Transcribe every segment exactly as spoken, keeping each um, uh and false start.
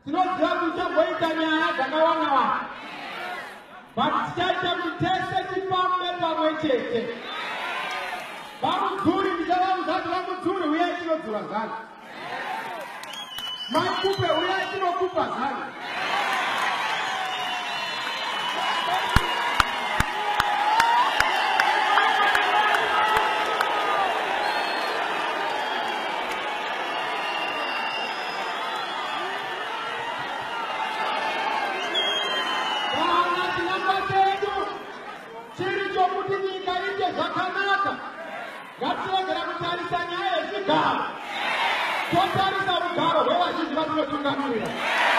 tinoziva kuti chagoita nyaya dzakawanda-wanda, but tichaita kuti tese tifambe pamwe chete. Vamudzuri ndichavaudza vamudzuri uyai tinodzura Zanu. Makhupe uyai tinokupa Zanu. Ngatirengera kutarisa nyaya yechigaro, totarisa rugaro rwevazhinji vatinotungamirira.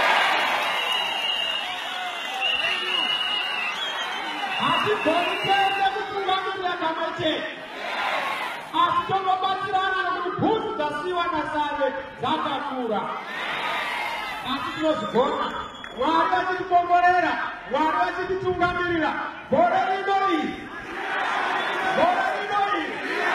Hatigoni kuenda kutungamirira kamwe chete, asi tonobatsirana nokuti bhutsu dzasiyiwa naSarwe dzakakura. Asi tinozvigona, Mwari vachitipongorera, Mwari vachititungamirira. Gore rino iri, gore rino iri.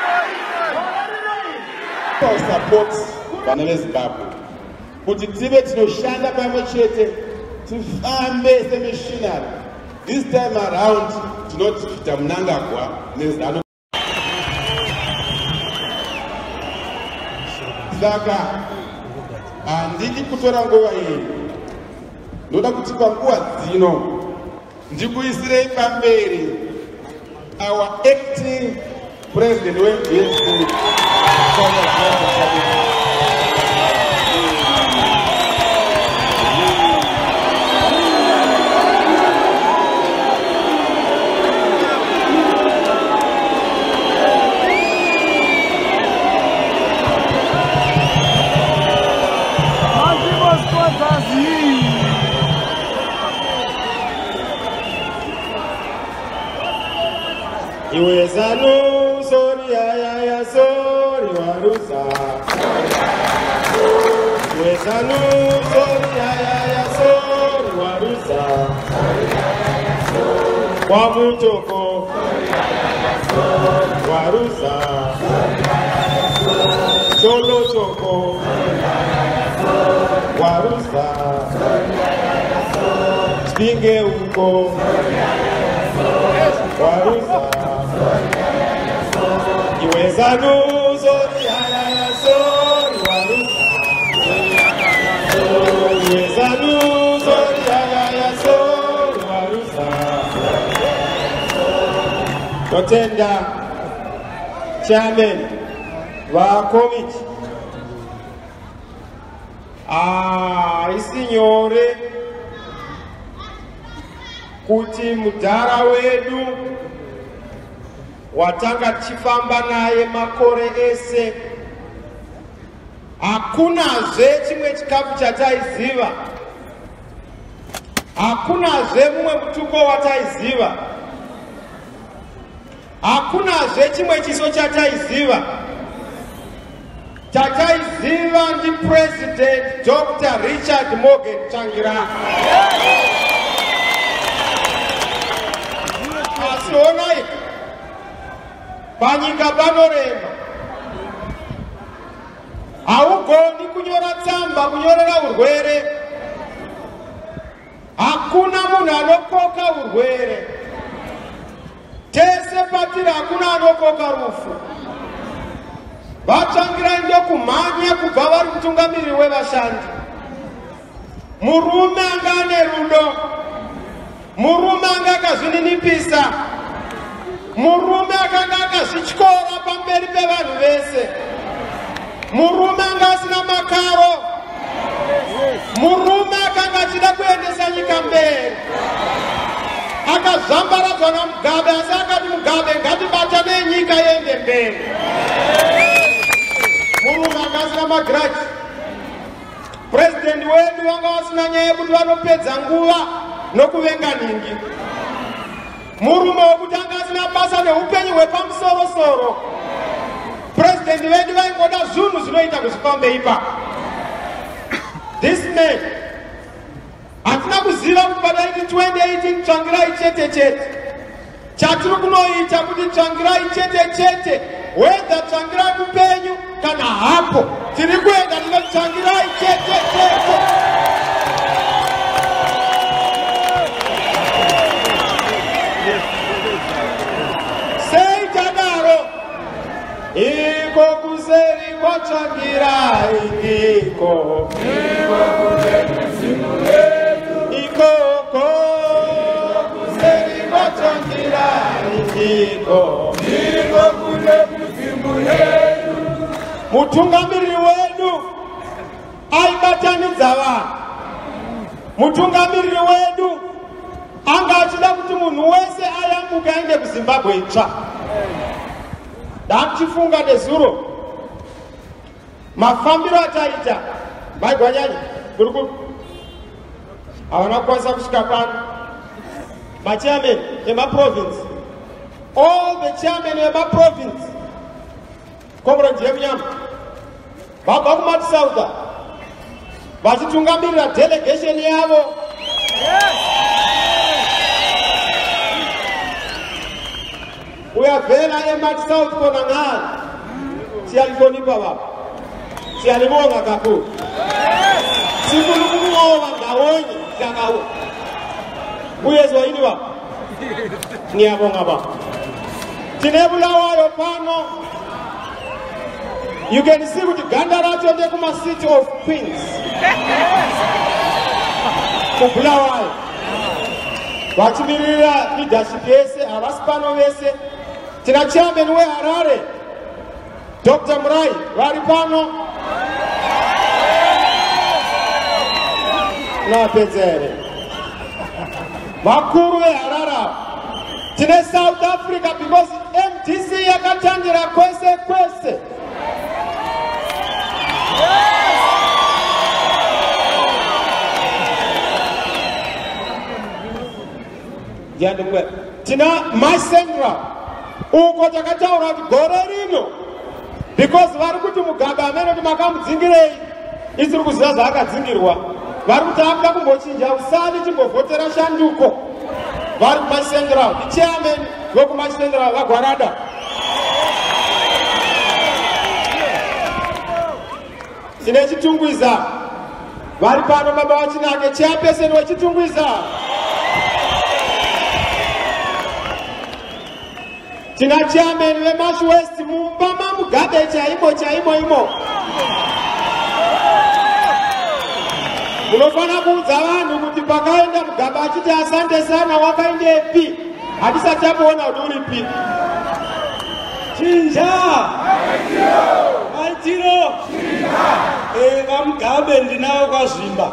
Support vana veZimbabwe kuti tive tinoshanda pamwe chete tifambe semissionary. This time around tinoti kuita Mnangagwa neZanu. Saka handidi kutora nguva iyi, ndoda kuti panguva dzino ndikuisirei pamberi our acting President of M D C T. Iwe Zanu, sorry, ya ya sorry, warusa. Iwe Zanu, sorry, ya ya sorry, warusa. Kwa mutoko, warusa. Cholo choko, warusa. Spinge uko, warusa. Iwe Zanu, sorry, ya ya sorry, warusa. Iwe Zanu, sorry, ya ya sorry, warusa. Notenda chairman wa committee. Ah, isinyore kuti mudhara wedu watanga tichifamba naye makore ese, hakunazve chimwe chikafu chataiziva, hakunazve mumwe mutuko wataiziva, hakunazve chimwe chiso chataiziva. Chataiziva ndi President Doctor Richard Morgan Changira. Asionai panyika panorema, haugoni kunyora tsamba kunyorera urwere, hakuna munhu anokoka urwere, tese patiri hakuna anokoka rufu. Vachangira ndokumhanya kubva vari mutungamiriri wevashandi, murume anga ane rudo, murume anga akazvininipisa, murume akanga akazvityora pamberi pevanhu vese, murume anga asina makaro, murume akanga achida kuendesa nyika mberi, akazvambaradzwa naMugabe asi akati Mugabe ngatibatane nyika iende mberi. Murume anga asina magiraji, president wedu vanga vasina nyaya yekuti vanopedza nguva nokuvenga ningi, murume wekuti anga asina basa neupenyu hwepamusoro-soro. President vedu vaingoda zvinhu zvinoita kuzvifambe ipapo. This man hatina kuziva kuti padaiti twenty eighteen tsvangirai chete chete, chatiri kunoita kuti tsvangirai chete chete, whether tsvangirai mupenyu kana hapo tiri kuenda tinotsvangirai chete chete. mutungamiriri wedu aibatanidza vanhu. Mutungamiriri wedu anga achida kuti munhu wese ayambuke aende kuZimbabwe itsva. Ndachifunga nezuro mafambiro ataita maigwanyanya kurikuru havana kukwanisa kusvika pano. Machairman emaprovince, all the chairman emaprovince, Comrade Yemunyama vabva kumatisauda vachitungamirira delegation yavo. Uyavhera emati South kona ng'ari siyalifonipa vapa siyalivonga kakuru sikulu kumuova ngawonye siyakawo uyezwa ini vapa niyavonga vapa tine Bulawayo pano. You can see kuti ganda racho ndekuma City of Queens kuBulawayo vachimirira leadership yese havasi pano vese. Tina chairman weHarare Doctor Murai vari pano napedzere vakuru veHarare. Tine South Africa because M D C yakatangira kwese kwese. Tina Masendra uko takataura kuti gore rino because vari kuti mugaba amene kuti makamudzingirei isiri kuziva zvaakadzingirwa. Vari kuti akuda kumbochinja usati chimbovhotera shanduko. Vari kumasendra ichairman vokumasendra vagwarada. Tine Chitungwiza vari pano baba vachinake chairperson wechitungwiza. Tina chairman veMarsh West mupama mugabe chaimo chaimo imo. Munofana kuudza vanhu kuti pakaenda mugaba achiti asante sana wakaendepi hatisati tamuona kuti uripi. Chinja maitiro eva mugabe ndinawo kwazvimba.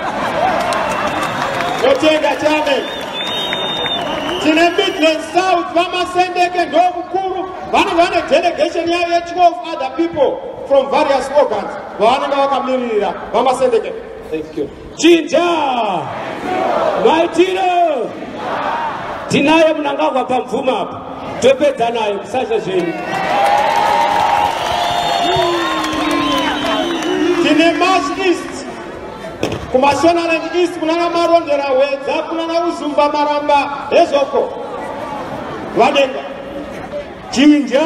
Totenda chairman. Tine Midland South vamasendeke ndo mukuru vanenge vane delegation yavo ye twelve other people from various organs vavanenge vakamiririra vamasendeke. Thank you. Chinja maitiro tinaye munangagwa pamvuma apa topedza naye kusasha zvenyu. Tine Marsh East kuMashonaland East kunana Marondera Wedza kunana Uzumba Maramba ezoko vadenga. Chinja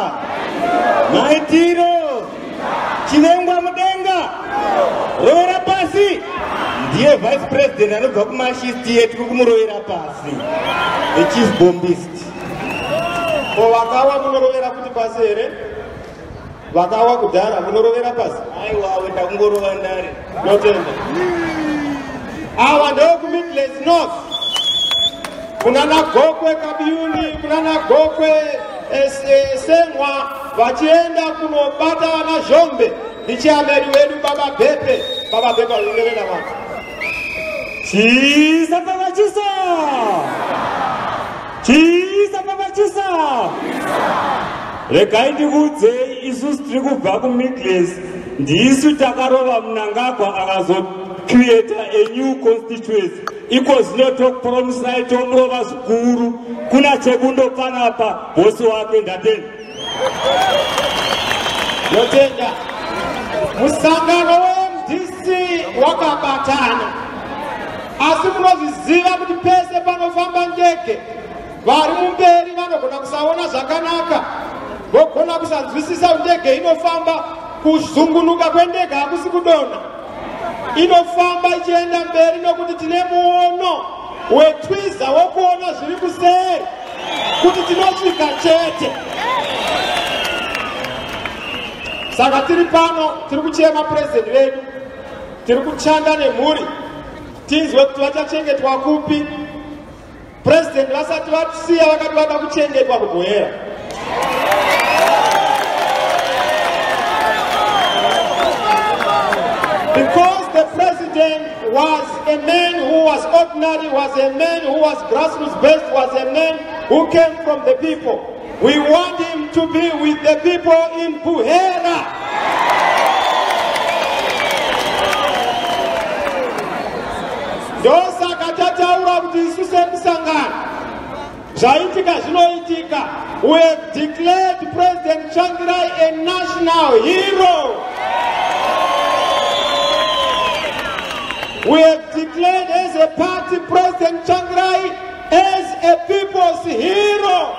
maitiro chinengwa mudenga rovera pasi ndiye vice president anobva kuMarsh East yetu kumurovera pasi the chief bombist. Ko vakawa munorovera kuti pasi here vakawa kudhara munorovera pasi. Aiwawe ndakungorova ndare Notenda ava ndo kuMidlands North kunana Gokwe Kabiyuni kunana Gokwe Sengwa vachienda kunobata vana Zhombe ndichairman wedu baba Bepe. Baba Bepe alongerera vanhu. Chisa baba chisa chisa baba chisa. Regai ndikuudzei isusu tiri kubva kuMidlands ndisu takarova Mnangagwa akazocreata a new constituency. Iko zvino tokupromisai tomurova zvikuru kuna chekundopanapa bosi wake ndatenda. Notenda musangano weM D C wakabatana asi munozviziva kuti pese panofamba ndege vari mumberi vanogona kusaona zvakanaka vogona kusanzwisisa kuti ndege inofamba kuzungunuka kwendege hakusi kudonha. Inofamba ichienda mberi nokuti tine muono wetwiza wokuona zviri kuseri kuti tinosvika chete. Saka tiri pano tiri kuchema president vedu tiri kuchanda nemhuri tinzwe kuti vachachengetwa kupi. President vasati vatisiya vakati vada kuchengetwa kuBhoera. president was a man who was ordinary, was a man who was grassroots based, was a man who came from the people. We want him to be with the people in Buhera. Ndosaka tataura kuti isuse musangano. Zvaitika zvinoitika. We have declared President Chamisa a national hero. We have declared as a party President Chamisa as a people's hero.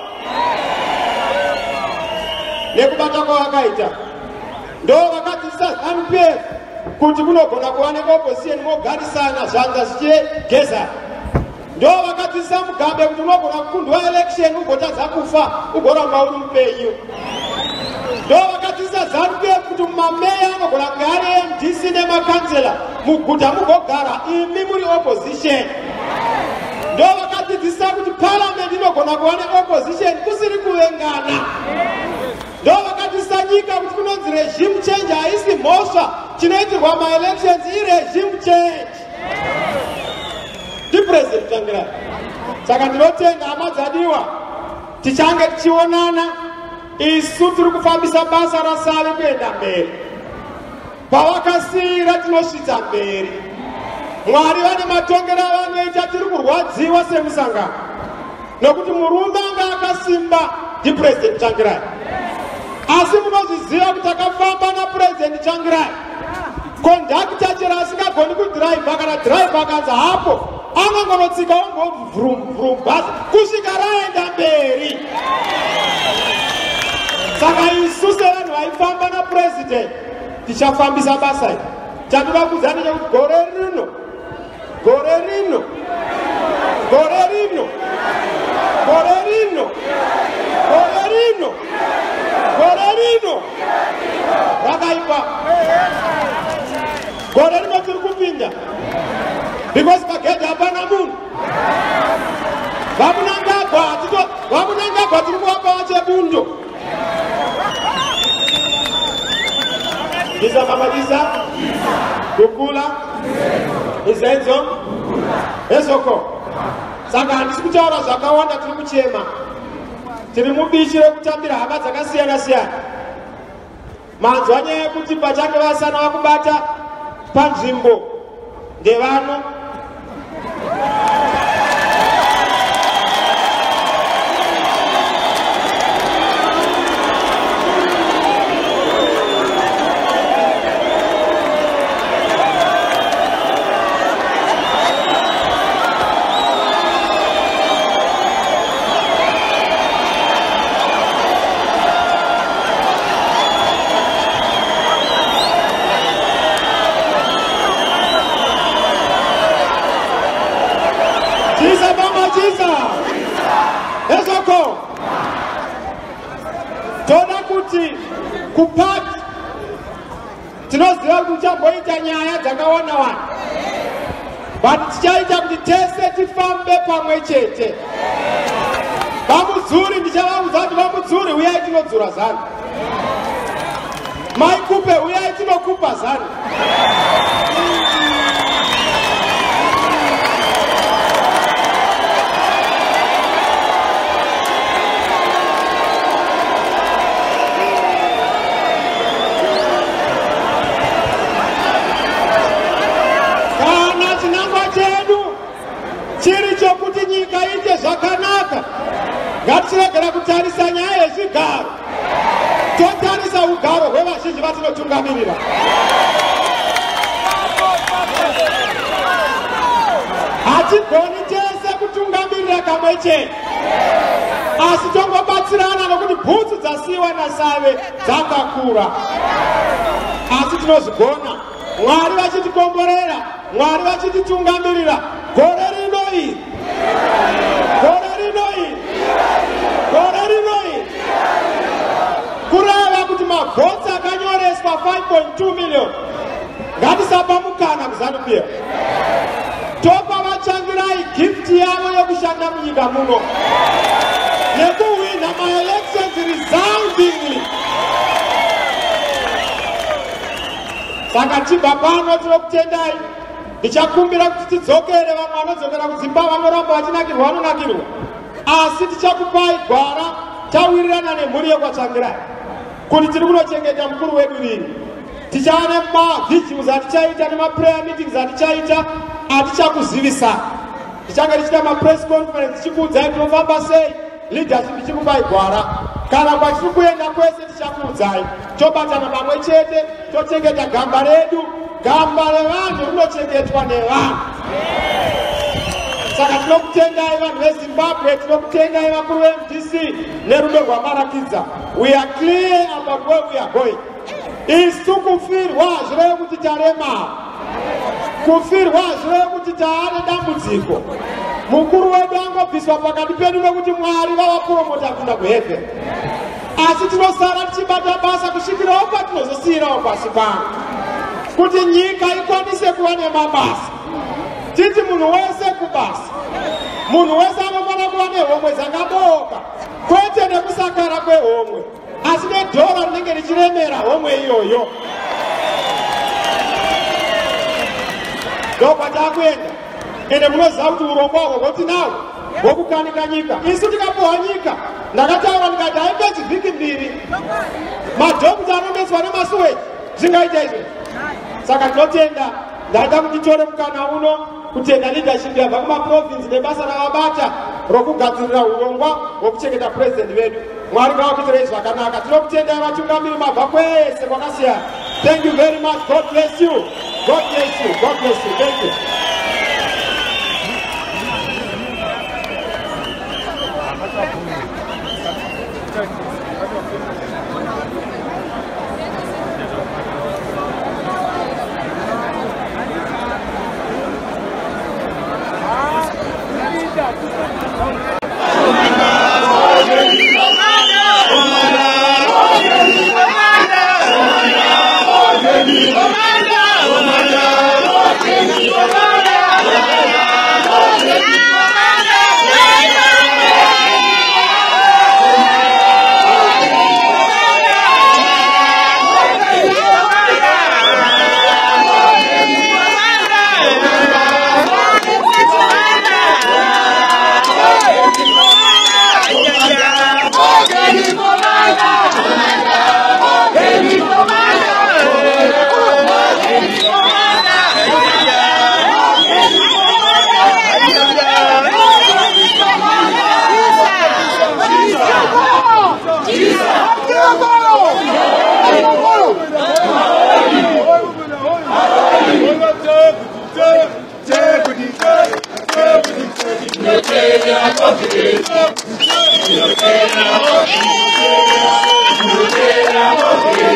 Nekubata kwa wakaita. Ndo wakati Zanu P F kuti kunogona kuwanika opposition mogarisana zvanza zvichigeza. Ndo wakati Mugabe kuti unogona kukundwa election ugotadza kufa ugoramba uri mupenyu. Ndo wakati Zanu P F kuti mameya anogona kunge ari M D C nemakansela muguta mugogara imi muri opposition. Ndo wakati dzisa kuti parliament inogona kuwana opposition kusiri kuvengana. Ndo wakati sanyika kuti kunonzi regime change haisi mhosva chinoitirwa ma-elections i-regime change. Ndi President Chamisa. Saka ndinotenda hama dzadiwa tichange tichionana isu tiri kufambisa basa rasave kuenda mberi. Pavakasiyira tinosvitsa mberi. Mwari vane matongero avanoita tiri kurwadziwa semusangano. Nokuti murume anga akasimba ndi President Chamisa. Asi munozviziva kuti akafamba na President Chamisa. Kondakita chero asingagoni kudhiraivha kana dhiraivha akanzi hapo anongonotsika ongo vrum vrum basi kusvika raenda mberi. Saka isu sevanhu vaifamba na President tichafambisa basa iri. Chandinoda kuudzani chekuti gore rino gore rino gore rino gore rino gore rino gore rino rakaipa. Gore rino tiri kupinda because pagedhi hapana munhu. Vamunangagwa vamunangagwa tiri kuvapa vachebundo. Isa mamadisa kukula izenzo ezoko. Saka handisi kutaura zvakawanda tiri kuchema. Tiri mubishi rekutambira hama dzakasiyana siyana. Manzwa nyaya yekuti pachange vasana vakubata panzvimbo ndevano. Ezoko toda kuti kupati tinoziva kuti chamboita nyaya dzakawana wana, but tichaita kuti tese tifambe pamwe chete. Vamudzuri ndichavaudza kuti Vamudzuri uyai tinodzura Zanu. Mai Khupe uyai tinokupa Zanu. Chiri chokuti nyika ite zvakanaka, ngatiregera kutarisa nyaya yezvigaro, totarisa ugaro hwevazhinji vatinotungamirira. Hatigoni tese kutungamirira kamwe chete, asi tongobatsirana nokuti bhutsu dzasiyiwa naSave dzakakura. Asi tinozvigona, Mwari vachitikomborera, Mwari vachititungamirira. Gore rino iri, gore rino iri, gore rino iri, kureva kuti mavhotsi akanyoreswa five point two million. Ngatisapa mukana kuZanu P F. Topa vachangirai gift yavo yokushanda munyika muno nekuwina ma-elections resoundingly. Saka tibva pano tinokutendai Ndichakumbira kuti tidzokere vamwe vanodzokera kudzimba vanoramba vachinakirwa vanonakirwa. Asi tichakupai gwara tawirirana nemhuri yekwatsvangirai kuti tiri kunochengeta mukuru wedu rini. Tichava nemavhigiles atichaita nemaprayer meetings atichaita atichakuzivisana. Tichange tichita mapress conference tichikuudzai tinofamba sei, leadership ichikupai gwara. Kana kwatiri kuenda kwese tichakuudzai. Tobatana pamwe chete tochengeta gamba redu. Gamba revanhu rinochengetwa nevanhu. Saka tinokutendai vanhu veZimbabwe, tinokutendai vakuru ve M D C nerudo rwamarakidza. We are clear about where we are going. Isu kufirwa hazvireve kuti tarema. Kufirwa hazvireve kuti taane dambudziko. Mukuru wedu angobviswa pakati pedu nekuti Mwari vavapromota kuenda kuheaven. Asi tinosara tichibata basa kusvikirawo patinozosiyirawo pasi pano. Kuti nyika ikwanise kuva nemabasa. Titi munhu wese kubasa. Munhu wese anofanira kuva nehomwe dzakaboka. Kwete nekusakara kwehomwe. Asi nedhora rinenge richiremera homwe iyoyo. Ndokwatakuenda. Ende munoziva kuti urongwa hwo hwotinawo hwokukanika nyika. Isu tikapuwa nyika. Ndakataura ndikati haipedzi vhiki mbiri. Madhokita anodetswa nemasuweji. Zvingaita izvo. Saka tinotenda ndaida kuti tore mukana uno kutenda leadership yabva kumaprovince nebasa ravabata rokugadzirira urongwa hwokuchengeta president vedu. Mwari ngavakuitirei zvakanaka. Tinokutendai vatungamiri mabva kwese kwakasiyana. Thank you very much. God bless you. God bless you. God bless you. Thank you.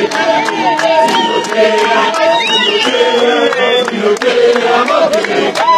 I'm